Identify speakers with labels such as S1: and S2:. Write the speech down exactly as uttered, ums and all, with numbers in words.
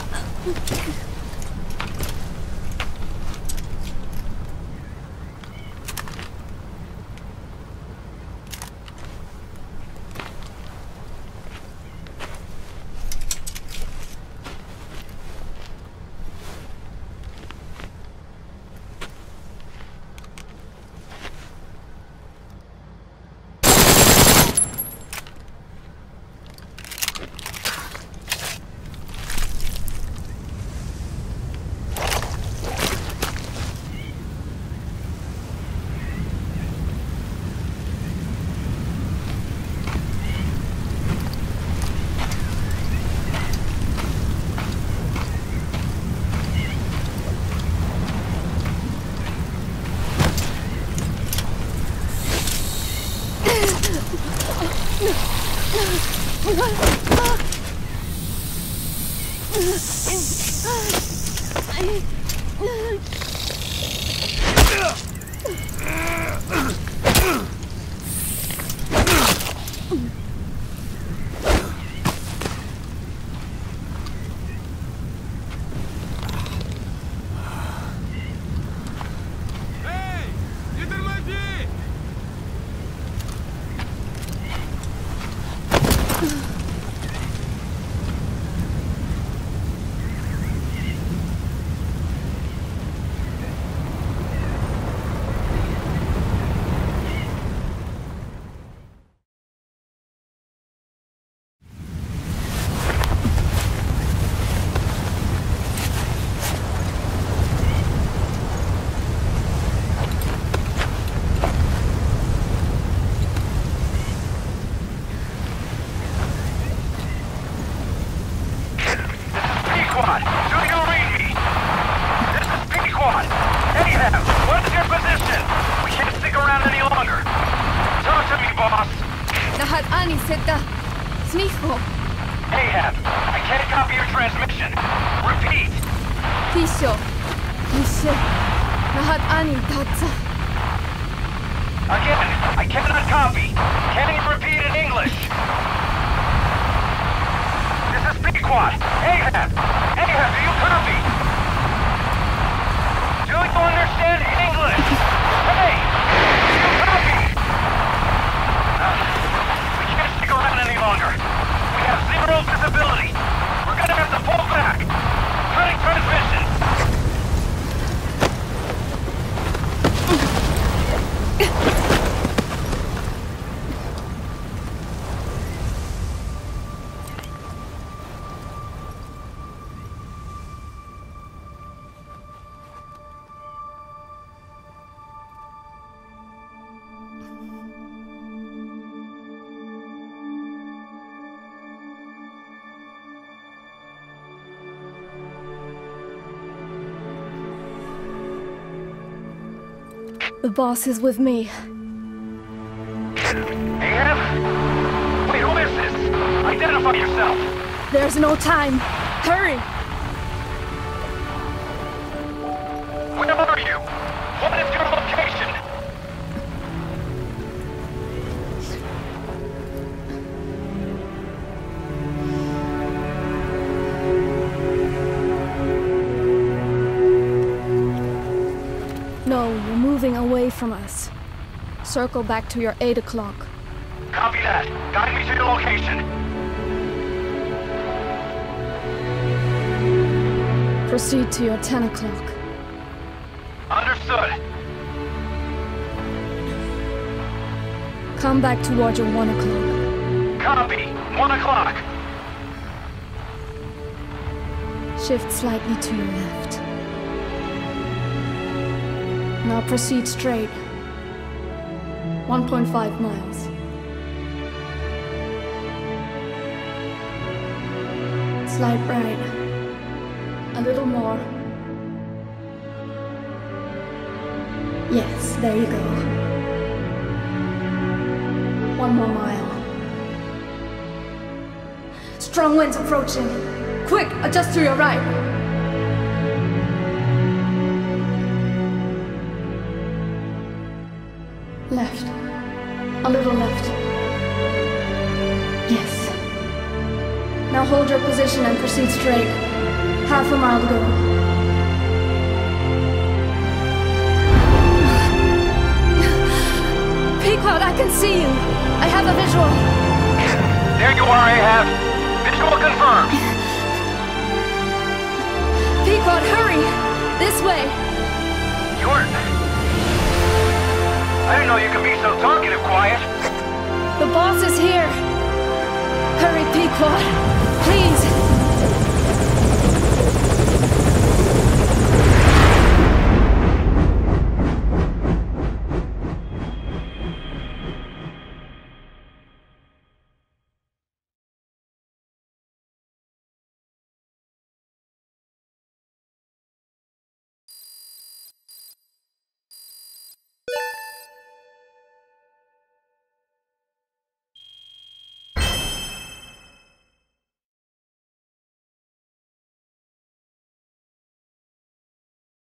S1: The boss is with me.
S2: Ahab? Wait, who is this? Identify yourself!
S1: There's no time. Hurry!
S2: Where are you? What is your location?
S1: No, you're moving away from us. Circle back to your eight o'clock.
S2: Copy that. Guide me to your location.
S1: Proceed to your ten o'clock.
S2: Understood.
S1: Come back towards your one o'clock.
S2: Copy. one o'clock.
S1: Shift slightly to your left. Now proceed straight. one point five miles. Slide right. A little more. Yes, there you go. One more mile. Strong winds approaching. Quick, adjust to your right. Left. A little left. Yes. Now hold your position and proceed straight. Half a mile to go. Pequod, I can see you. I have a visual.
S2: There you are, Ahab. Visual confirmed.
S1: Pequod, hurry! This way.
S2: You're... I didn't know you could be so talkative, Quiet.
S1: The boss is here. Hurry, Pequod. Please.